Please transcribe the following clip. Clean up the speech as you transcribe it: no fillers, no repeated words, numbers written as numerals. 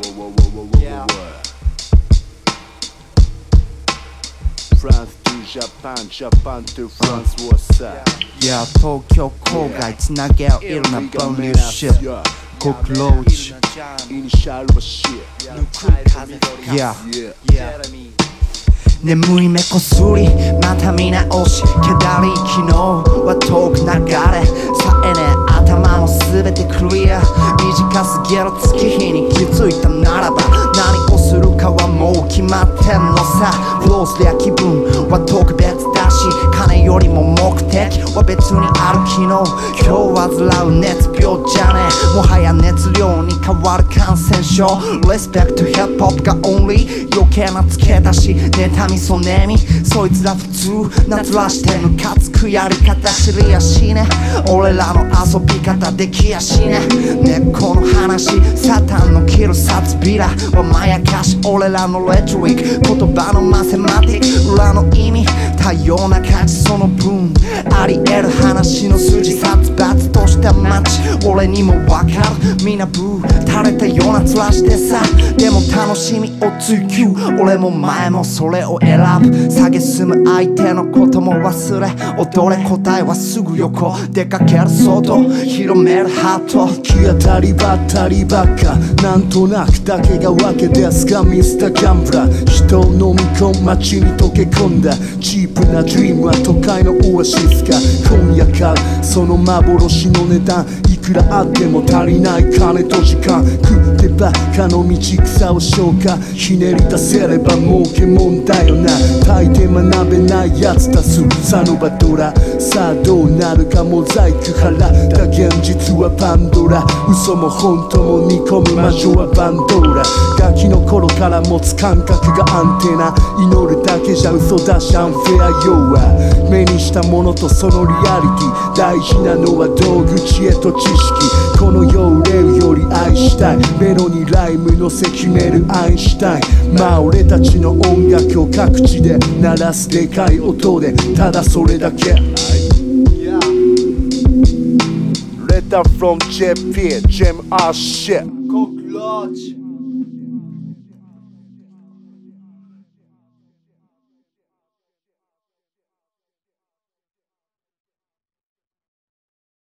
France to Japan, Japan to France was that. Yeah, 東京郊外つなげ合ういろんな分流シップコクローチイニシャルはシップ Yeah眠い目こすりまた見直しけだり昨日は遠く流れさえね頭も全てクリア短すぎる月日に気づいたならば何をするかはもう決まってんのさフロースでは気分は特別だし金よりも目的は別にある昨日今日患う熱病じゃねえもはや熱量に変わる感染症 Respect to hip hop が only 余計なつけ出し妬みそねみそいつら普通なずらしてムカつくやり方知りやしね俺らの遊び方できやしね根っこの話サタンの切る札びらはまやかし俺らのレトリック言葉のマセマティック裏の意味多様な価値その分あり得る話の筋殺伐とした街俺にもわかるみんなブー垂れたような面してさでも楽しみを追求俺も前もそれを選ぶ蔑む相手のことも忘れ踊れ答えはすぐ横出かける外広めるハート行き当たりばったりばっかなんとなくだけがわけですかミスターギャンブラー人を飲み込む街に溶け込んだチープなドリームは都会のオアシスか今夜からその幻の値段いくらあっても足りない金と時間食ってばかの道草を消化ひねり出せれば儲けもんだよな大抵学べないやつ多数サノバドラさあどうなるかモザイク払った現実はパンドラ嘘も本当も煮込む魔女はバンドラガキの頃から持つ感覚がアンテナ祈るだけじゃ嘘だしアンフェア要は目にしたものとそのリアリティ大事なのは道具知恵と知識この世を憂うより愛したいメロにライムのせ決めるアインシュタインまあ俺たちの音楽を各地で鳴らすでかい音でただそれだけ Letter from JP Jam our shit Cockroacheee'z